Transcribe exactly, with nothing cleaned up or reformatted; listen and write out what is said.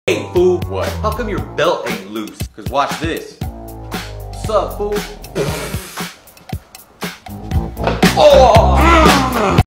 Hey, fool. What? How come your belt ain't loose? Cause watch this. What's up, fool? Oh!